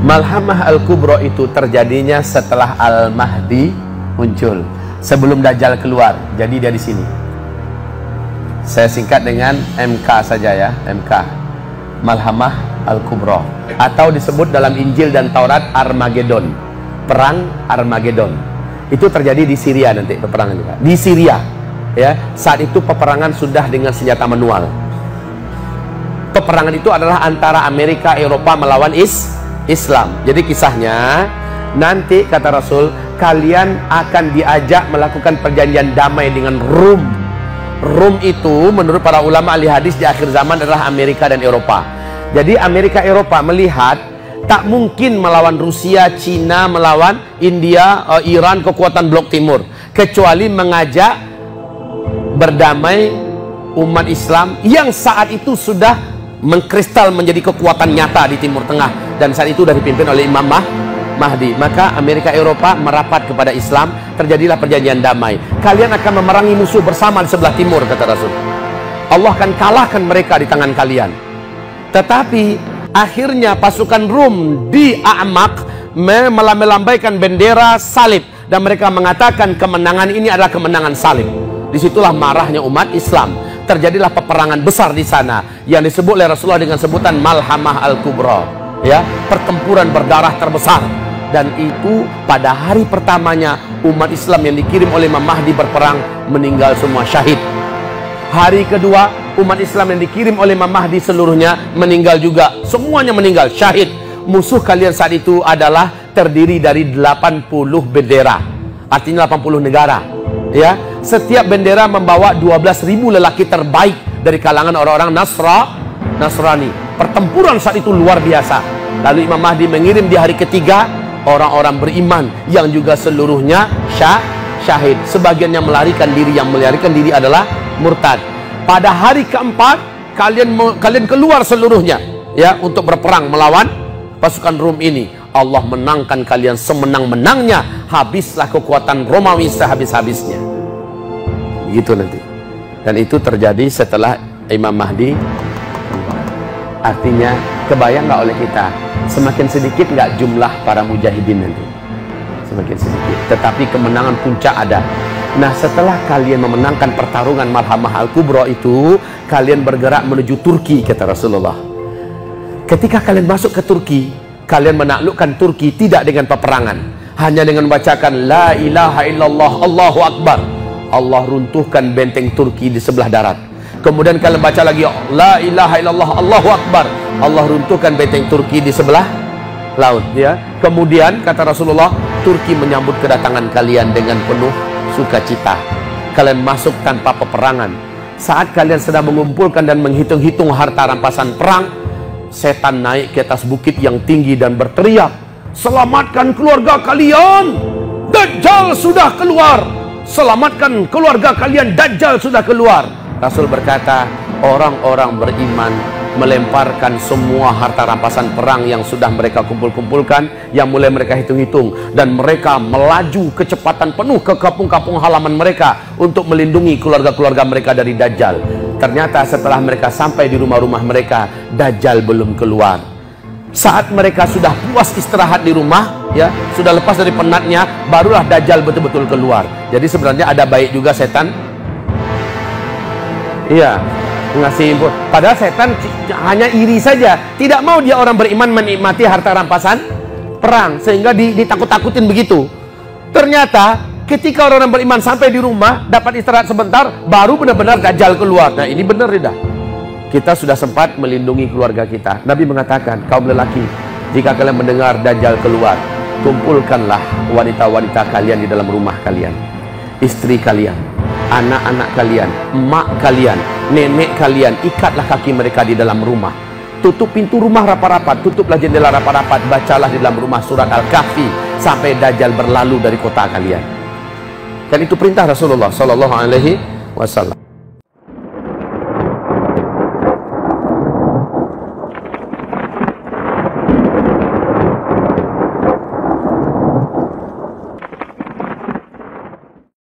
Malhamah Al-Kubra itu terjadinya setelah Al-Mahdi muncul, sebelum Dajjal keluar. Jadi dia di sini. Saya singkat dengan MK saja ya, MK. Malhamah Al-Kubra, atau disebut dalam Injil dan Taurat Armageddon, perang Armageddon. Itu terjadi di Syria nanti, peperangan juga di Syria ya. Saat itu peperangan sudah dengan senjata manual. Peperangan itu adalah antara Amerika, Eropa melawan Islam. Jadi kisahnya nanti kata Rasul, kalian akan diajak melakukan perjanjian damai dengan Rum. Rum itu menurut para ulama ahli hadis di akhir zaman adalah Amerika dan Eropa. Jadi Amerika Eropa melihat tak mungkin melawan Rusia, Cina, melawan India, Iran, kekuatan blok timur, kecuali mengajak berdamai umat Islam yang saat itu sudah mengkristal menjadi kekuatan nyata di Timur Tengah, dan saat itu sudah dipimpin oleh Imam Mahdi. Maka Amerika Eropa merapat kepada Islam, terjadilah perjanjian damai. Kalian akan memerangi musuh bersama di sebelah timur, kata Rasul. Allah akan kalahkan mereka di tangan kalian. Tetapi akhirnya pasukan Rum di A'maq melambaikan bendera salib, dan mereka mengatakan kemenangan ini adalah kemenangan salib. Disitulah marahnya umat Islam. Terjadilah peperangan besar di sana yang disebut oleh Rasulullah dengan sebutan Malhamah Al-Kubra, ya, pertempuran berdarah terbesar. Dan itu pada hari pertamanya umat Islam yang dikirim oleh Imam Mahdi berperang meninggal semua syahid. Hari kedua umat Islam yang dikirim oleh Imam Mahdi seluruhnya meninggal juga, semuanya meninggal syahid. Musuh kalian saat itu adalah terdiri dari 80 bendera, artinya 80 negara, ya. Setiap bendera membawa 12.000 lelaki terbaik dari kalangan orang-orang Nasrani. Pertempuran saat itu luar biasa. Lalu Imam Mahdi mengirim di hari ketiga orang-orang beriman yang juga seluruhnya syahid. Sebagian yang melarikan diri, yang melarikan diri adalah murtad. Pada hari keempat kalian keluar seluruhnya ya untuk berperang melawan pasukan Rum ini. Allah menangkan kalian semenang-menangnya. Habislah kekuatan Romawi sehabis-habisnya. Gitu nanti. Dan itu terjadi setelah Imam Mahdi. Artinya kebayang nggak oleh kita, semakin sedikit nggak jumlah para mujahidin nanti, semakin sedikit, tetapi kemenangan puncak ada. Nah, setelah kalian memenangkan pertarungan Malhamah Al-Kubra itu, kalian bergerak menuju Turki, kata Rasulullah. Ketika kalian masuk ke Turki, kalian menaklukkan Turki tidak dengan peperangan, hanya dengan membacakan La ilaha illallah Allahu Akbar. Allah runtuhkan benteng Turki di sebelah darat. Kemudian kalian baca lagi La ilaha illallah Allahu Akbar. Allah runtuhkan benteng Turki di sebelah laut, ya. Kemudian kata Rasulullah, Turki menyambut kedatangan kalian dengan penuh sukacita. Kalian masuk tanpa peperangan. Saat kalian sedang mengumpulkan dan menghitung-hitung harta rampasan perang, setan naik ke atas bukit yang tinggi dan berteriak, selamatkan keluarga kalian, Dajjal sudah keluar. Selamatkan keluarga kalian, Dajjal sudah keluar. Rasul berkata, orang-orang beriman melemparkan semua harta rampasan perang yang sudah mereka kumpul-kumpulkan, yang mulai mereka hitung-hitung, dan mereka melaju kecepatan penuh ke kampung-kampung halaman mereka untuk melindungi keluarga-keluarga mereka dari Dajjal. Ternyata setelah mereka sampai di rumah-rumah mereka, Dajjal belum keluar. Saat mereka sudah puas istirahat di rumah, ya, sudah lepas dari penatnya, barulah Dajjal betul-betul keluar. Jadi sebenarnya ada baik juga setan. Iya, ngasih input. Padahal setan hanya iri saja, tidak mau dia orang beriman menikmati harta rampasan perang, sehingga ditakut-takutin begitu. Ternyata ketika orang beriman sampai di rumah, dapat istirahat sebentar, baru benar-benar Dajjal keluar. Nah, ini benar tidak? Kita sudah sempat melindungi keluarga kita. Nabi mengatakan, kaum lelaki, jika kalian mendengar Dajjal keluar, kumpulkanlah wanita-wanita kalian di dalam rumah kalian, istri kalian, anak-anak kalian, emak kalian, nenek kalian, ikatlah kaki mereka di dalam rumah, tutup pintu rumah rapat-rapat, tutuplah jendela rapat-rapat, bacalah di dalam rumah surat Al-Kahfi sampai Dajjal berlalu dari kota kalian. Dan itu perintah Rasulullah SAW.